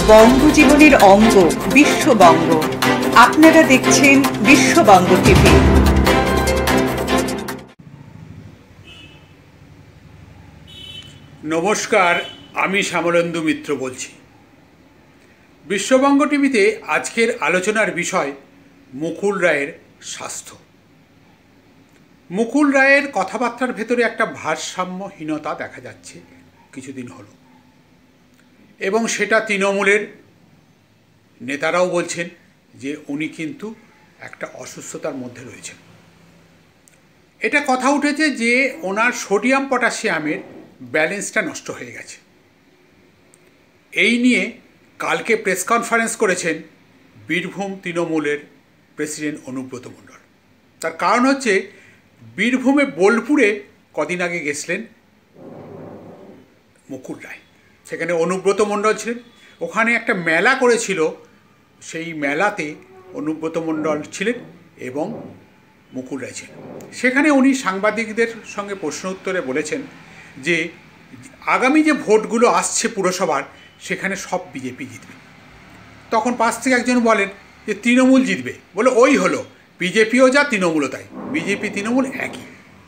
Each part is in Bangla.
বঙ্গজীবনের অঙ্গ বিশ্ববঙ্গ। আপনারা দেখছেন বিশ্ববঙ্গ টিভি। নমস্কার, আমি শ্যামলেন্দু মিত্র বলছি। বিশ্ববঙ্গ টিভিতে আজকের আলোচনার বিষয় মুকুল রায়ের স্বাস্থ্য। মুকুল রায়ের কথাবার্তার ভেতরে একটা ভারসাম্যহীনতা দেখা যাচ্ছে কিছুদিন হলো, এবং সেটা তৃণমূলের নেতারাও বলছেন যে উনি কিন্তু একটা অসুস্থতার মধ্যে রয়েছেন। এটা কথা উঠেছে যে ওনার সোডিয়াম পটাশিয়ামের ব্যালেন্সটা নষ্ট হয়ে গেছে। এই নিয়ে কালকে প্রেস কনফারেন্স করেছেন বীরভূম তৃণমূলের প্রেসিডেন্ট অনুব্রত মণ্ডল। তার কারণ হচ্ছে বীরভূমে বোলপুরে কদিন আগে গেছিলেন মুকুল রায়, সেখানে অনুব্রত মণ্ডল ছিলেন। ওখানে একটা মেলা করেছিল, সেই মেলাতে অনুব্রত মণ্ডল ছিলেন এবং মুকুল রায় ছিলেন। সেখানে উনি সাংবাদিকদের সঙ্গে প্রশ্ন উত্তরে বলেছেন যে আগামী যে ভোটগুলো আসছে পুরসভার, সেখানে সব বিজেপি জিতবে। তখন পাশ থেকে একজন বলেন যে তৃণমূল জিতবে। বলে ওই হলো, বিজেপিও যা তৃণমূলও তাই, বিজেপি তৃণমূল একই।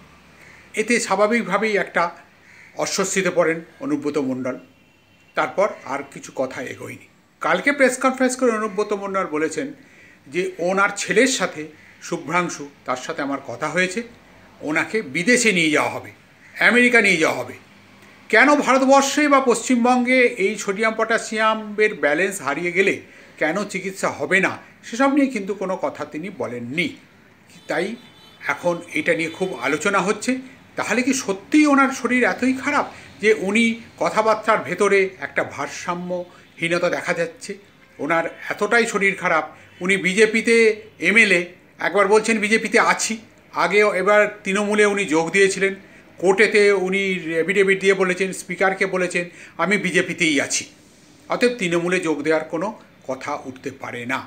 এতে স্বাভাবিকভাবেই একটা অস্বস্তিতে পড়েন অনুব্রত মণ্ডল। তারপর আর কিছু কথা এগোয়নি। কালকে প্রেস কনফারেন্স করে অনুব্রত মণ্ডল বলেছেন যে ওনার ছেলের সাথে শুভ্রাংশু, তার সাথে আমার কথা হয়েছে, ওনাকে বিদেশে নিয়ে যাওয়া হবে, আমেরিকা নিয়ে যাওয়া হবে। কেন ভারতবর্ষে বা পশ্চিমবঙ্গে এই সোডিয়াম পটাশিয়ামের ব্যালেন্স হারিয়ে গেলে কেন চিকিৎসা হবে না, সেসব নিয়ে কিন্তু কোনো কথা তিনি বলেননি। তাই এখন এটা নিয়ে খুব আলোচনা হচ্ছে। তাহলে কি সত্যিই ওনার শরীর এতই খারাপ যে উনি কথাবার্তার ভেতরে একটা ভারসাম্যহীনতা দেখা যাচ্ছে? ওনার এতটাই শরীর খারাপ, উনি বিজেপিতে এমএলএ, একবার বলছেন বিজেপিতে আছি, আগেও এবার তৃণমূলে উনি যোগ দিয়েছিলেন। কোর্টেতে উনি এফিডেভিট দিয়ে বলেছেন, স্পিকারকে বলেছেন আমি বিজেপিতেই আছি। অতএব তৃণমূলে যোগ দেওয়ার কোনো কথা উঠতে পারে না।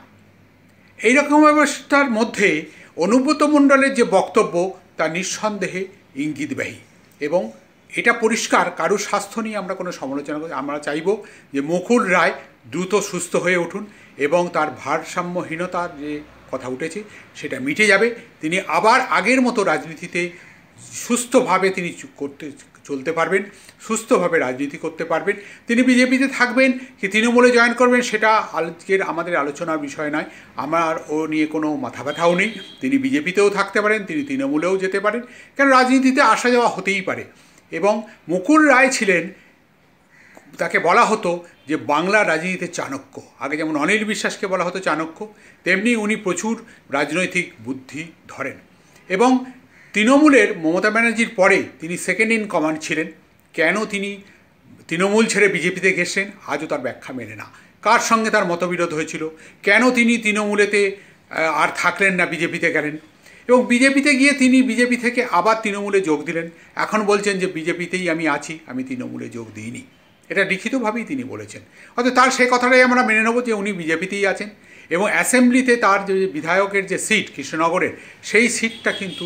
এইরকম অবস্থার মধ্যে অনুব্রত মণ্ডলের যে বক্তব্য তা নিঃসন্দেহে ইঙ্গিতবাহী, এবং এটা পরিষ্কার কারুর স্বাস্থ্য নিয়ে আমরা কোনো সমালোচনা করি। আমরা চাইব যে মুকুল রায় দ্রুত সুস্থ হয়ে উঠুন এবং তার ভারসাম্যহীনতার যে কথা উঠেছে সেটা মিটে যাবে। তিনি আবার আগের মতো রাজনীতিতে সুস্থভাবে তিনি চলতে পারবেন, সুস্থভাবে রাজনীতি করতে পারবেন। তিনি বিজেপিতে থাকবেন কি তৃণমূলে জয়েন করবেন সেটা আজকের আমাদের আলোচনার বিষয় নয়। আমার ও নিয়ে কোনো মাথা ব্যথাও নেই। তিনি বিজেপিতেও থাকতে পারেন, তিনি তৃণমূলেও যেতে পারেন, কারণ রাজনীতিতে আসা যাওয়া হতেই পারে। এবং মুকুল রায় ছিলেন, তাকে বলা হতো যে বাংলা রাজনীতিতে চাণক্য। আগে যেমন অনিল বিশ্বাসকে বলা হতো চাণক্য, তেমনি উনি প্রচুর রাজনৈতিক বুদ্ধি ধরেন। এবং তৃণমূলের মমতা ব্যানার্জির পরে তিনি সেকেন্ড ইন কমান্ড ছিলেন। কেন তিনি তৃণমূল ছেড়ে বিজেপিতে গেছেন আজও তার ব্যাখ্যা মেলে না। কার সঙ্গে তার মতবিরোধ হয়েছিল, কেন তিনি তৃণমূলেতে আর থাকলেন না, বিজেপিতে গেলেন, এবং বিজেপিতে গিয়ে তিনি বিজেপি থেকে আবার তৃণমূলে যোগ দিলেন। এখন বলছেন যে বিজেপিতেই আমি আছি, আমি তৃণমূলে যোগ দিইনি। এটা লিখিতভাবেই তিনি বলেছেন। অর্থাৎ তার সেই কথাটাই আমরা মেনে নেব যে উনি বিজেপিতেই আছেন। এবং অ্যাসেম্বলিতে তার যে বিধায়কের যে সিট কৃষ্ণনগরের, সেই সিটটা কিন্তু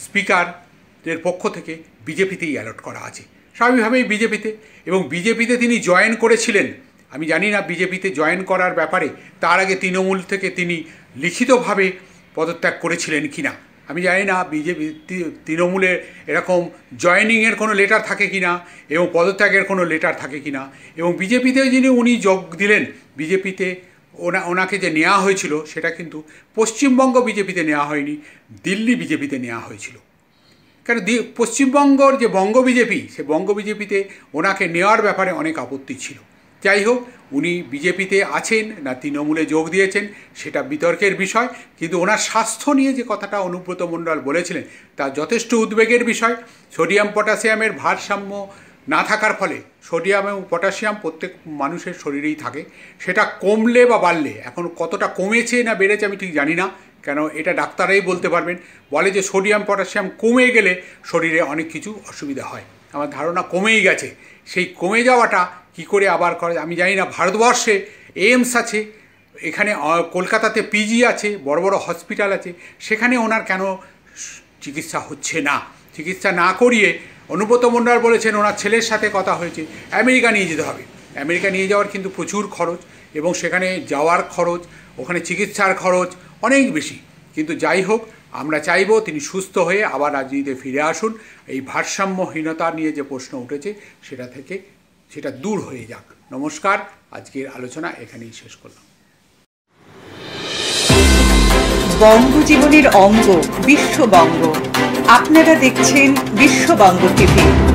স্পিকারের পক্ষ থেকে বিজেপিতেই অ্যালট করা আছে, স্বাভাবিকভাবেই বিজেপিতে। এবং বিজেপিতে তিনি জয়েন করেছিলেন, আমি জানি না বিজেপিতে জয়েন করার ব্যাপারে তার আগে তৃণমূল থেকে তিনি লিখিতভাবে পদত্যাগ করেছিলেন কি না। আমি জানি না বিজেপি তৃণমূলের এরকম জয়েনিংয়ের কোনো লেটার থাকে কি না এবং পদত্যাগের কোনো লেটার থাকে কি না। এবং বিজেপিতে যিনি উনি যোগ দিলেন, বিজেপিতে ওনাকে যে নেওয়া হয়েছিল সেটা কিন্তু পশ্চিমবঙ্গ বিজেপিতে নেওয়া হয়নি, দিল্লি বিজেপিতে নেওয়া হয়েছিল। কারণ পশ্চিমবঙ্গর যে বঙ্গ বিজেপি, সে বঙ্গ বিজেপিতে ওনাকে নেওয়ার ব্যাপারে অনেক আপত্তি ছিল। যাই হোক, উনি বিজেপিতে আছেন না তৃণমূলে যোগ দিয়েছেন সেটা বিতর্কের বিষয়, কিন্তু ওনার স্বাস্থ্য নিয়ে যে কথাটা অনুব্রত মণ্ডল বলেছিলেন তা যথেষ্ট উদ্বেগের বিষয়। সোডিয়াম পটাশিয়ামের ভারসাম্য না থাকার ফলে, সোডিয়াম এবং পটাশিয়াম প্রত্যেক মানুষের শরীরেই থাকে, সেটা কমলে বা বাড়লে, এখন কতটা কমেছে না বেড়েছে আমি ঠিক জানি না, কেন এটা ডাক্তারাই বলতে পারবেন। বলে যে সোডিয়াম পটাশিয়াম কমে গেলে শরীরে অনেক কিছু অসুবিধা হয়। আমার ধারণা কমেই গেছে। সেই কমে যাওয়াটা কি করে আবার করে আমি জানি না। ভারতবর্ষে এইমস আছে, এখানে কলকাতাতে পিজি আছে, বড় বড় হসপিটাল আছে, সেখানে ওনার কেন চিকিৎসা হচ্ছে না? চিকিৎসা না করিয়ে অনুব্রত মণ্ডল বলেছেন ওনার ছেলের সাথে কথা হয়েছে, আমেরিকা নিয়ে যেতে হবে। আমেরিকা নিয়ে যাওয়ার কিন্তু প্রচুর খরচ, এবং সেখানে যাওয়ার খরচ, ওখানে চিকিৎসার খরচ অনেক বেশি। কিন্তু যাই হোক, আমরা চাইব তিনি সুস্থ হয়ে আবার রাজনীতিতে ফিরে আসুন। এই ভারসাম্যহীনতা নিয়ে যে প্রশ্ন উঠেছে সেটা দূর হয়ে যাক। নমস্কার, আজকের আলোচনা এখানেই শেষ করলাম। বঙ্গজীবনের অঙ্গ বিশ্ববঙ্গ। আপনারা দেখছেন বিশ্ববঙ্গ টিভি।